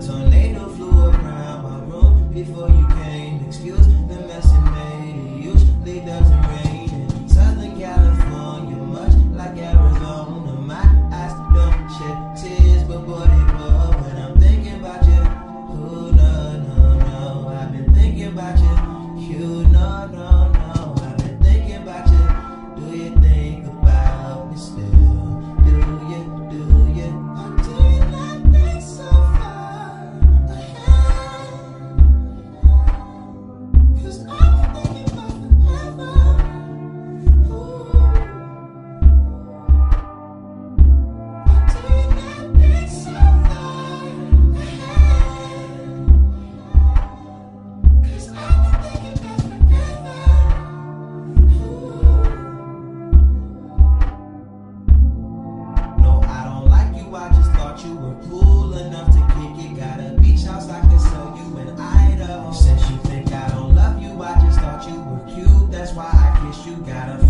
tornado flew around my room before you came. Excuse the mess it made. It usually doesn't rain in Southern California, much like Arizona. My eyes don't shed tears, but boy they roll when I'm thinking about you. Oh no, no, no, I've been thinking about you. You no, no, no, I've been thinking about you. Do you think about me still? Do you, do you? Or do you not think so far ahead? 'Cause I've been thinking about forever. Ooh. Or do you not think so far ahead? 'Cause I've been thinking about forever. Ooh. No, I don't like you, I just thought you were cool enough to kick it. Got a beach house I can sell you in Idaho. Since you think I don't love you, I just thought you were cute, that's why I kissed you. Got a